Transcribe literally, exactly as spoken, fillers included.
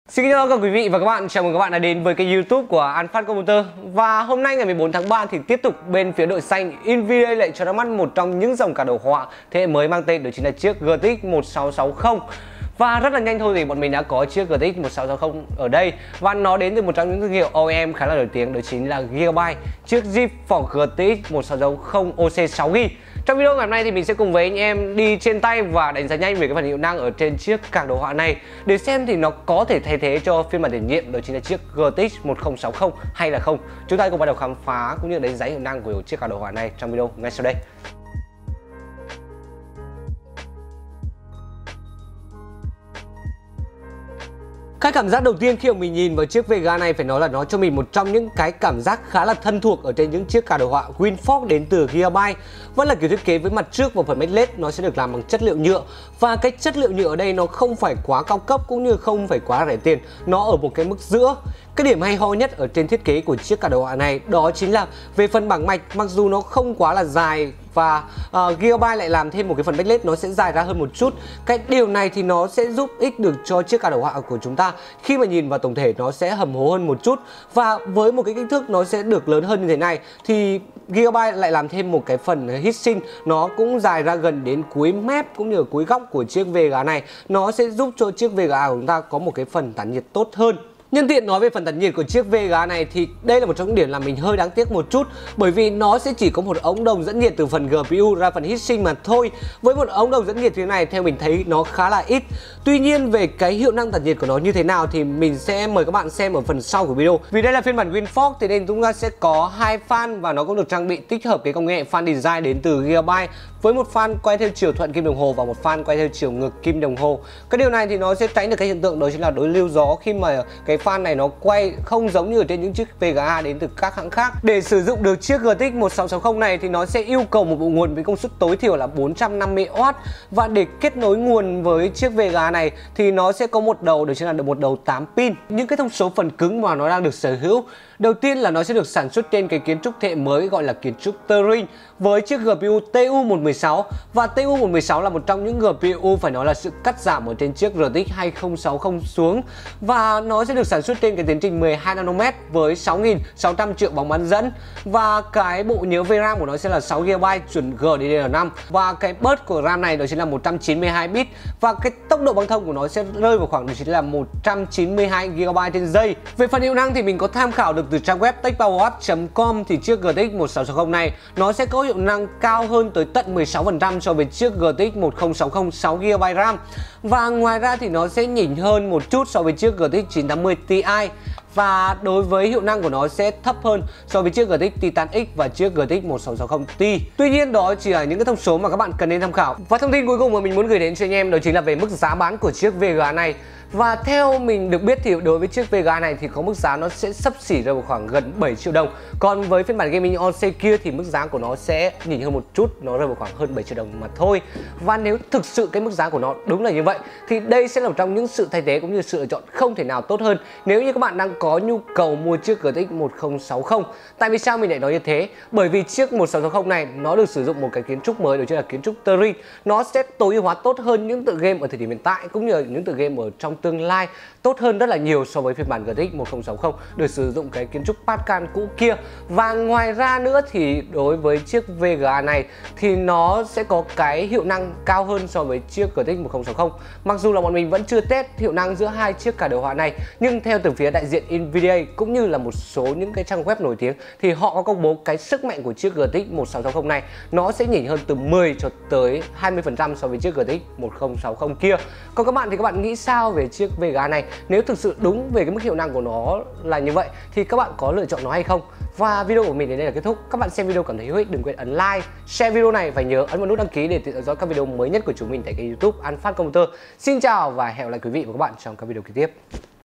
Xin chào các quý vị và các bạn, chào mừng các bạn đã đến với kênh YouTube của An Phát Computer. Và hôm nay ngày mười bốn tháng ba thì tiếp tục bên phía đội xanh Nvidia lại cho ra mắt một trong những dòng cả đồ họa thế hệ mới mang tên đó chính là chiếc giê tê ích một sáu sáu không. Và rất là nhanh thôi thì bọn mình đã có chiếc giê tê ích một sáu sáu không ở đây. Và nó đến từ một trong những thương hiệu o e em khá là nổi tiếng, đó chính là Gigabyte, chiếc GeForce giê tê ích một sáu sáu không O C sáu gi ga bai. Trong video ngày hôm nay thì mình sẽ cùng với anh em đi trên tay và đánh giá nhanh về cái phần hiệu năng ở trên chiếc card đồ họa này để xem thì nó có thể thay thế cho phiên bản tiền nhiệm đó chính là chiếc giê tê ích một không sáu không hay là không. Chúng ta cùng bắt đầu khám phá cũng như đánh giá hiệu năng của chiếc card đồ họa này trong video ngay sau đây. Cái cảm giác đầu tiên khi mà mình nhìn vào chiếc Vega này phải nói là nó cho mình một trong những cái cảm giác khá là thân thuộc ở trên những chiếc card đồ họa WinForce đến từ Gigabyte. Vẫn là kiểu thiết kế với mặt trước và phần backplate nó sẽ được làm bằng chất liệu nhựa. Và cái chất liệu nhựa ở đây nó không phải quá cao cấp cũng như không phải quá rẻ tiền, nó ở một cái mức giữa. Cái điểm hay ho nhất ở trên thiết kế của chiếc card đồ họa này đó chính là về phần bảng mạch, mặc dù nó không quá là dài và uh, Gigabyte lại làm thêm một cái phần backplate nó sẽ dài ra hơn một chút. Cái điều này thì nó sẽ giúp ích được cho chiếc card đồ họa của chúng ta khi mà nhìn vào tổng thể nó sẽ hầm hố hơn một chút. Và với một cái kích thước nó sẽ được lớn hơn như thế này thì Gigabyte lại làm thêm một cái phần heatsink nó cũng dài ra gần đến cuối mép cũng như cuối góc của chiếc Vega này. Nó sẽ giúp cho chiếc Vega của chúng ta có một cái phần tản nhiệt tốt hơn. Nhân tiện nói về phần tản nhiệt của chiếc Vega này thì đây là một trong những điểm làm mình hơi đáng tiếc một chút, bởi vì nó sẽ chỉ có một ống đồng dẫn nhiệt từ phần giê pê u ra phần heatsink mà thôi. Với một ống đồng dẫn nhiệt thế này theo mình thấy nó khá là ít. Tuy nhiên về cái hiệu năng tản nhiệt của nó như thế nào thì mình sẽ mời các bạn xem ở phần sau của video. Vì đây là phiên bản WinForce thì nên chúng ta sẽ có hai fan và nó cũng được trang bị tích hợp cái công nghệ fan design đến từ Gigabyte với một fan quay theo chiều thuận kim đồng hồ và một fan quay theo chiều ngược kim đồng hồ. Cái điều này thì nó sẽ tránh được cái hiện tượng đó chính là đối lưu gió khi mà cái fan này nó quay không giống như ở trên những chiếc Vega đến từ các hãng khác. Để sử dụng được chiếc giê tê ích một sáu sáu không này thì nó sẽ yêu cầu một bộ nguồn với công suất tối thiểu là bốn trăm năm mươi oát. Và để kết nối nguồn với chiếc Vega này thì nó sẽ có một đầu, đó chính là một đầu tám pin. Những cái thông số phần cứng mà nó đang được sở hữu, đầu tiên là nó sẽ được sản xuất trên cái kiến trúc thế hệ mới gọi là kiến trúc Turing với chiếc giê pê u T U một một sáu. Và T U một một sáu là một trong những giê pê u phải nói là sự cắt giảm ở trên chiếc R T X hai không sáu không xuống. Và nó sẽ được sản xuất trên cái tiến trình mười hai nanomet với sáu nghìn sáu trăm triệu bóng bán dẫn. Và cái bộ nhớ vê ram của nó sẽ là sáu gi ga bai chuẩn G D D R năm. Và cái burst của RAM này đó chính là một trăm chín mươi hai bit. Và cái tốc độ băng thông của nó sẽ rơi vào khoảng đó chính là một trăm chín mươi hai gi ga bai trên giây. Về phần hiệu năng thì mình có tham khảo được từ trang web techpowerwatt chấm com thì chiếc giê tê ích một sáu sáu không này nó sẽ có hiệu năng cao hơn tới tận mười sáu phần trăm so với chiếc giê tê ích một không sáu không sáu gi ga bai RAM. Và ngoài ra thì nó sẽ nhỉnh hơn một chút so với chiếc giê tê ích chín tám mươi Ti. Và đối với hiệu năng của nó sẽ thấp hơn so với chiếc giê tê ích Titan X và chiếc giê tê ích một sáu sáu không Ti. Tuy nhiên đó chỉ là những cái thông số mà các bạn cần nên tham khảo. Và thông tin cuối cùng mà mình muốn gửi đến cho anh em đó chính là về mức giá bán của chiếc Vega này. Và theo mình được biết thì đối với chiếc Vega này thì có mức giá nó sẽ xấp xỉ rơi vào khoảng gần bảy triệu đồng. Còn với phiên bản Gaming on Sale kia thì mức giá của nó sẽ nhỉnh hơn một chút, nó rơi vào khoảng hơn bảy triệu đồng mà thôi. Và nếu thực sự cái mức giá của nó đúng là như vậy thì đây sẽ là một trong những sự thay thế cũng như sự lựa chọn không thể nào tốt hơn nếu như các bạn đang có nhu cầu mua chiếc giê tê ích một không sáu không. Tại vì sao mình lại nói như thế? Bởi vì chiếc một sáu sáu không này nó được sử dụng một cái kiến trúc mới, đó chính là kiến trúc Turing. Nó sẽ tối ưu hóa tốt hơn những tựa game ở thời điểm hiện tại cũng như là những tựa game ở trong tương lai, tốt hơn rất là nhiều so với phiên bản giê tê ích một không sáu không được sử dụng cái kiến trúc Pascal cũ kia. Và ngoài ra nữa thì đối với chiếc Vega này thì nó sẽ có cái hiệu năng cao hơn so với chiếc giê tê ích một không sáu không. Mặc dù là bọn mình vẫn chưa test hiệu năng giữa hai chiếc card đồ họa này, nhưng theo từ phía đại diện Nvidia cũng như là một số những cái trang web nổi tiếng thì họ có công bố cái sức mạnh của chiếc giê tê ích một sáu sáu không này nó sẽ nhỉnh hơn từ mười cho tới hai mươi phần trăm so với chiếc giê tê ích một không sáu không kia. Còn các bạn thì các bạn nghĩ sao về chiếc Vega này? Nếu thực sự đúng về cái mức hiệu năng của nó là như vậy thì các bạn có lựa chọn nó hay không? Và video của mình đến đây là kết thúc. Các bạn xem video cảm thấy hữu ích đừng quên ấn like, share video này và nhớ ấn vào nút đăng ký để tự theo dõi các video mới nhất của chúng mình tại kênh YouTube An Phát Computer. Xin chào và hẹn gặp lại quý vị và các bạn trong các video kế tiếp.